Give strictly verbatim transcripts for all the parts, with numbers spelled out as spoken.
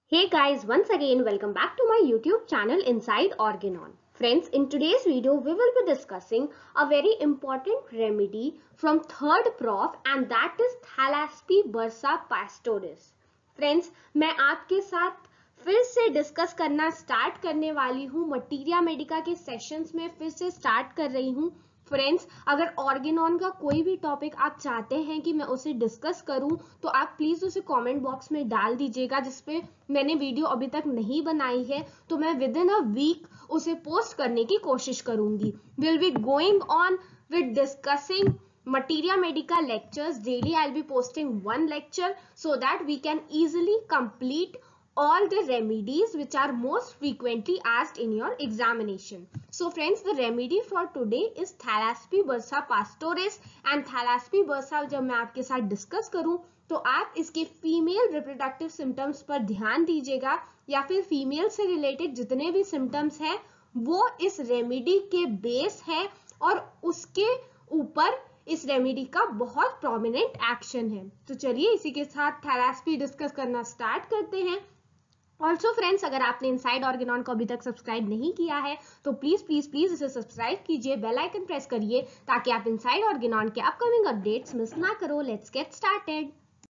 Hey guys, once again welcome back to my YouTube channel Inside Organon. Friends, in today's video we will be discussing a very important remedy from third prof and that is Thalasspi bursa pastoris. Friends, मैं आपके साथ फिर से discuss करना start करने वाली हूँ materia Medica के सेशंस में फिर से स्टार्ट कर रही हूँ. फ्रेंड्स, अगर ऑर्गेनॉन का कोई भी टॉपिक आप चाहते हैं कि मैं उसे डिस्कस करूं तो आप प्लीज उसे कमेंट बॉक्स में डाल दीजिएगा. जिसपे मैंने वीडियो अभी तक नहीं बनाई है तो मैं विद इन अ वीक उसे पोस्ट करने की कोशिश करूंगी. Will be going on with discussing Materia Medica lectures. Daily I'll be posting one lecture so that we can easily complete all the remedies which are most frequently asked in your examination. So friends, the remedy for today is Thalasspi bursa pastoris and Thalasspi bursa जब मैं आपके साथ discuss करूं तो आप इसके female reproductive symptoms पर ध्यान दीजिएगा या फिर फीमेल से रिलेटेड जितने भी सिम्टम्स हैं वो इस रेमेडी के बेस है और उसके ऊपर इस रेमेडी का बहुत प्रोमिनेंट एक्शन है. तो चलिए इसी के साथ थैलास्पी डिस्कस करना स्टार्ट करते हैं. ऑल्सो फ्रेंड्स, अगर आपने इनसाइड ऑर्गेनॉन को अभी तक सब्सक्राइब नहीं किया है तो प्लीज प्लीज प्लीज इसे सब्सक्राइब कीजिए, बेल आइकन प्रेस करिए ताकि आप इनसाइड ऑर्गेनॉन के अपकमिंग अपडेट्स मिस ना करो. Let's get started.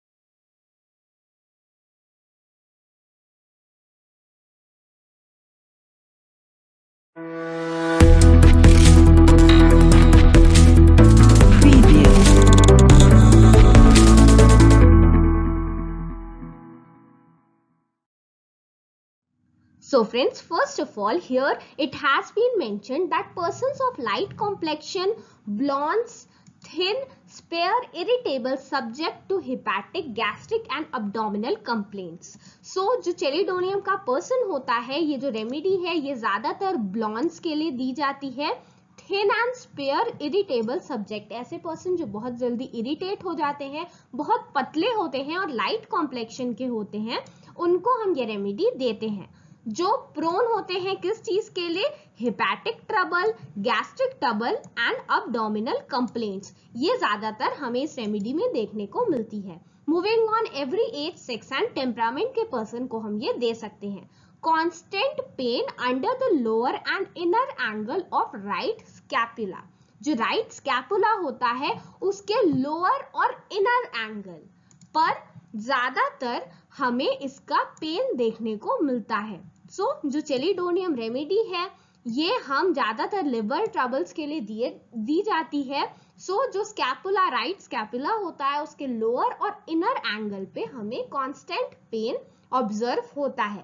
So friends, first of all, here it has been mentioned that persons of light complexion, blondes, thin, spare, irritable, subject to hepatic, gastric and abdominal complaints. So जो Chelidonium का person होता है, ये जो remedy है ये ज्यादातर ब्लॉन्ड्स के लिए दी जाती है. Thin and spare irritable subject, ऐसे पर्सन जो बहुत जल्दी इरिटेट हो जाते हैं, बहुत पतले होते हैं और लाइट कॉम्प्लेक्शन के होते हैं, उनको हम ये रेमेडी देते हैं. जो प्रोन होते हैं किस चीज के लिए? Hepatic trouble, gastric trouble and abdominal complaints, ये ज्यादातर हमें इस रेमेडी में देखने को मिलती है. Moving on, every age, sex and temperament के पर्सन को हम ये दे सकते हैं. Constant pain under the lower and inner angle of right scapula, जो राइट स्कैपुला होता है उसके लोअर और इनर एंगल पर ज्यादातर हमें इसका पेन देखने को मिलता है. सो so, जो चेलिडोनियम रेमेडी है ये हम ज्यादातर लिवर ट्रबल्स के लिए दिए दी जाती है. सो so, जो स्कैपुला, राइट स्कैपुला होता है उसके लोअर और इनर एंगल पे हमें कांस्टेंट पेन ऑब्जर्व होता है.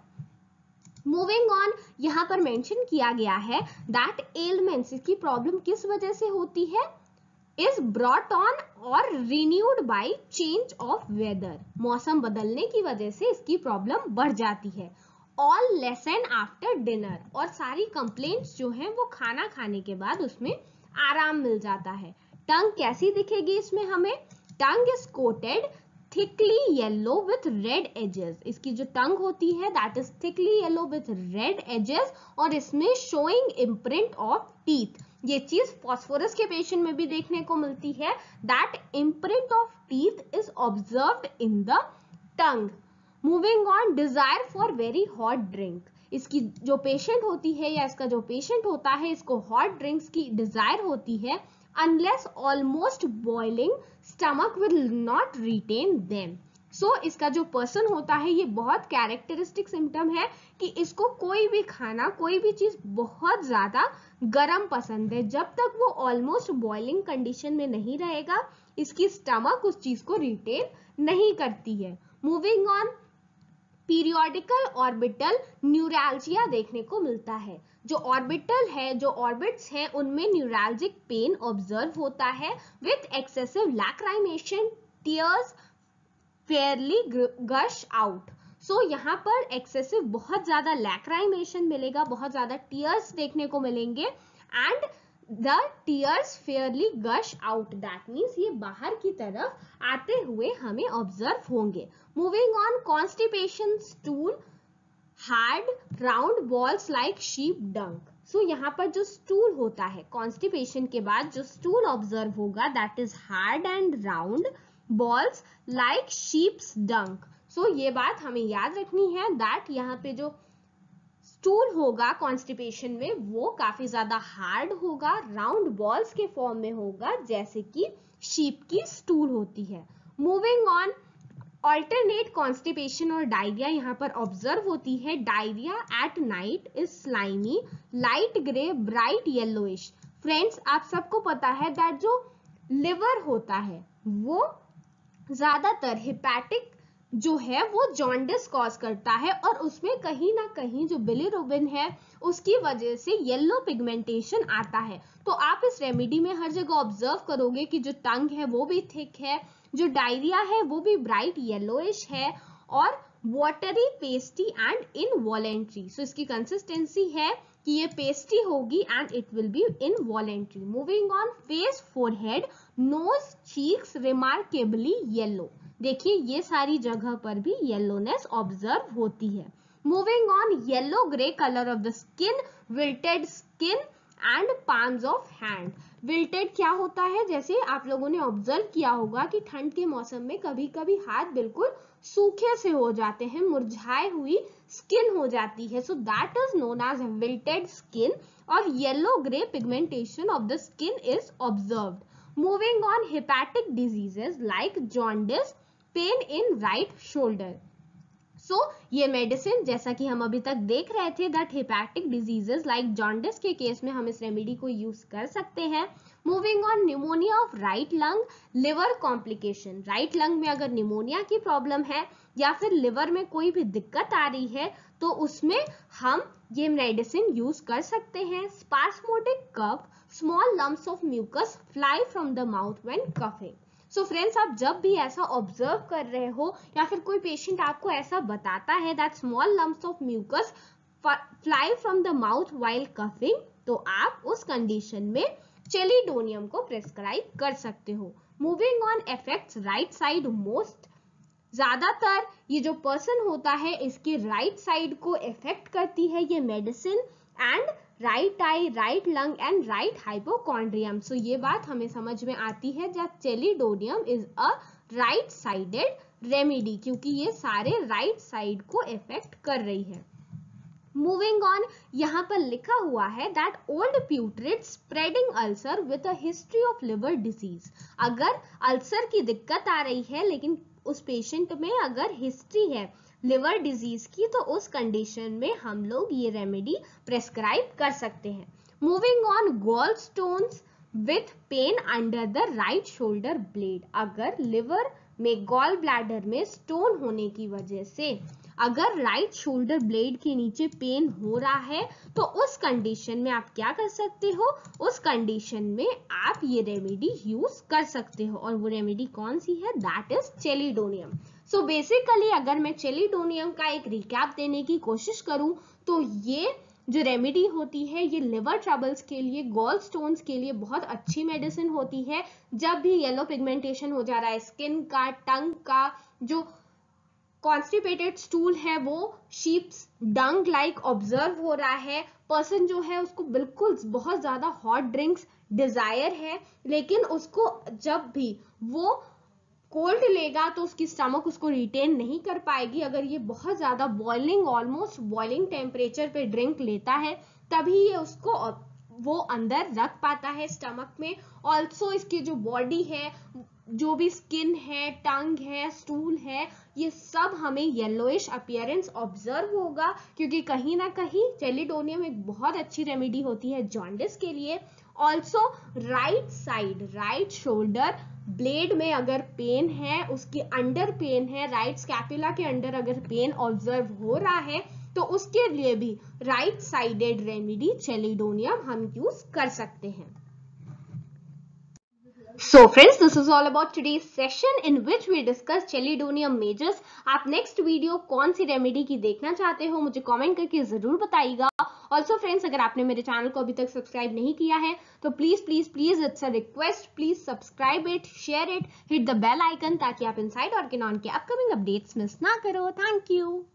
मूविंग ऑन, यहाँ पर मेंशन किया गया है दैट एलिमेंट्स, इसकी प्रॉब्लम किस वजह से होती है? इज ब्रॉट ऑन और renewed by change of weather, मौसम बदलने की वजह से इसकी प्रॉब्लम बढ़ जाती है. ऑल लेसन आफ्टर डिनर, और सारी कंप्लेंट्स जो हैं वो खाना खाने के बाद उसमें आराम मिल जाता है. टंग कैसी दिखेगी इसमें हमें? Tongue is coated thickly yellow with red edges, इसकी जो टंग होती है that is thickly yellow with red edges और इसमें शोइंग इम्प्रिंट ऑफ टीथ. ये चीज फॉस्फोरस के पेशेंट में भी देखने को मिलती है. That imprint of teeth is observed in the tongue. Moving on, desire for very hot drink, इसकी जो पेशेंट होती है या इसका जो पेशेंट होता है इसको हॉट ड्रिंक्स की डिजायर होती है. Unless almost boiling stomach will not retain them. So इसका जो पर्सन होता है ये बहुत कैरेक्टरिस्टिक सिम्टम है कि इसको कोई भी खाना, कोई भी चीज बहुत ज्यादा गर्म पसंद है. जब तक वो ऑलमोस्ट बॉइलिंग कंडीशन में नहीं रहेगा इसकी स्टमक उस चीज को रिटेन नहीं करती है. Moving on, periodical orbital neuralgia देखने को मिलता है. जो ऑर्बिटल है, जो ऑर्बिट्स हैं उनमें न्यूरैल्जिक पेन ऑब्जर्व होता है with excessive lacrimation, tears fairly gush out. So यहाँ पर एक्सेसिव बहुत ज्यादा लैक्राइमेशन मिलेगा, बहुत ज्यादा टीयर्स देखने को मिलेंगे and the tears fairly gush out, that means ये बाहर की तरफ आते हुए हमें ऑब्जर्व होंगे. Moving on, constipation, stool hard round balls like sheep dung. So यहाँ पर जो स्टूल होता है कॉन्स्टिपेशन के बाद जो स्टूल ऑब्जर्व होगा that is hard and round balls like sheep's dung. So so, ये बात हमें याद रखनी है दैट यहाँ पे जो स्टूल होगा कॉन्स्टिपेशन में वो काफी ज्यादा हार्ड होगा, राउंड बॉल्स के फॉर्म में होगा जैसे कि शीप की स्टूल होती है। मूविंग ऑन, ऑल्टरनेट कॉन्स्टिपेशन और डायरिया यहाँ पर ऑब्जर्व होती है। Diarrhoea at night is slimy, light grey, bright yellowish. Friends, आप सबको पता है दैट जो लिवर होता है वो ज्यादातर हिपैटिक जो है वो जॉन्डिस कॉज करता है और उसमें कहीं ना कहीं जो बिलीरुबिन है उसकी वजह से येलो पिगमेंटेशन आता है। तो आप इस रेमेडी में हर जगह ऑब्जर्व करोगे कि जो टंग है वो भी थिक है, जो डायरिया है वो भी ब्राइट येलोइश है और watery, pasty and involuntary. So इसकी कंसिस्टेंसी है कि ये पेस्टी होगी and it will be involuntary. Moving on, face, forehead, nose, cheeks remarkably yellow. देखिए ये सारी जगह पर भी येलोनेस ऑब्जर्व होती है। Moving on, yellow grey colour of the skin, wilted skin and palms of hand. Wilted क्या होता है, जैसे आप लोगों ने ऑब्जर्व किया होगा कि ठंड के मौसम में कभी कभी हाथ बिल्कुल सूखे से हो जाते हैं, मुरझाई हुई स्किन हो जाती है। So that is known as wilted skin और yellow grey pigmentation of the skin is observed. Moving on, hepatic diseases like jaundice, pain in right shoulder. So so, ये मेडिसिन जैसा कि हम अभी तक देख रहे थे that hepatic diseases like jaundice के केस में हम इस रेमेडी को यूज कर सकते हैं। Moving on, pneumonia of right lung, liver complication. Right lung में अगर न्यूमोनिया की प्रॉब्लम है या फिर लिवर में कोई भी दिक्कत आ रही है तो उसमें हम ये मेडिसिन यूज कर सकते हैं। Spasmodic cough, small lumps of mucus fly from the mouth when coughing. So friends, आप जब भी ऐसा ऑब्जर्व कर रहे हो या फिर कोई पेशेंट आपको ऐसा बताता है that small lumps of mucus fly from the mouth while coughing, तो आप उस कंडीशन में चेलिडोनियम को प्रेस्क्राइब कर सकते हो। Moving on, effects right side most. ज्यादातर ये जो पर्सन होता है इसकी राइट साइड को इफेक्ट करती है ये medicine and right eye, right lung and right hypochondrium. So ये बात हमें समझ में आती है जब Chelidonium is a right sided remedy, क्योंकि ये सारे राइट साइड को इफेक्ट कर रही है। मूविंग ऑन, यहाँ पर लिखा हुआ है that old putrid spreading ulcer with a history of liver disease. अगर अल्सर की दिक्कत आ रही है लेकिन उस पेशेंट में अगर हिस्ट्री है लिवर डिजीज की तो उस कंडीशन में हम लोग ये रेमेडी प्रेस्क्राइब कर सकते हैं। Moving on, gall stones with pain under the right shoulder blade. अगर लिवर में गॉल ब्लैडर में स्टोन होने की वजह से अगर राइट शोल्डर ब्लेड के नीचे पेन हो रहा है तो उस कंडीशन में आप क्या कर सकते हो, उस कंडीशन में आप ये रेमेडी यूज कर सकते हो और वो रेमेडी कौन सी है, that is chelidonium. So basically अगर मैं चेलिडोनियम का एक रिकैप देने की कोशिश करूं तो ये जो रेमेडी होती है ये लिवर ट्रबल्स के लिए, गॉल स्टोन्स के लिए बहुत अच्छी मेडिसिन होती है। जब भी येलो पिगमेंटेशन हो जा रहा है स्किन का, टंग का, जो कॉन्स्टिपेटेड स्टूल है वो शीप्स डंग लाइक ऑब्जर्व हो रहा है, पर्सन जो है उसको बिल्कुल बहुत ज्यादा हॉट ड्रिंक्स डिजायर है लेकिन उसको जब भी वो कोल्ड लेगा तो उसकी स्टमक उसको रिटेन नहीं कर पाएगी। अगर ये बहुत ज्यादा बॉइलिंग, ऑलमोस्ट बॉइलिंग टेम्परेचर पे ड्रिंक लेता है तभी ये उसको वो अंदर रख पाता है स्टमक में। ऑल्सो इसकी जो बॉडी है, जो भी स्किन है, टंग है, स्टूल है, ये सब हमें येलोइश अपीयरेंस ऑब्जर्व होगा क्योंकि कहीं ना कहीं चेलिडोनियम एक बहुत अच्छी रेमेडी होती है जॉन्डिस के लिए। Also right side, right shoulder blade में अगर पेन है, उसके अंडर पेन है, राइट स्कैपुला के अंडर अगर पेन ऑब्जर्व हो रहा है तो उसके लिए भी राइट साइडेड रेमेडी चेलिडोनियम हम यूज कर सकते हैं। So friends, this is all about today's session in which we discuss Chelidonium majors. आप नेक्स्ट वीडियो कौन सी रेमेडी की देखना चाहते हो मुझे कमेंट करके जरूर बताइएगा। ऑल्सो फ्रेंड्स, अगर आपने मेरे चैनल को अभी तक सब्सक्राइब नहीं किया है तो please please please it's a request, please subscribe it, share it, hit the bell icon ताकि आप इनसाइड ऑर्गेनॉन के अपकमिंग अपडेट्स मिस ना करो। Thank you.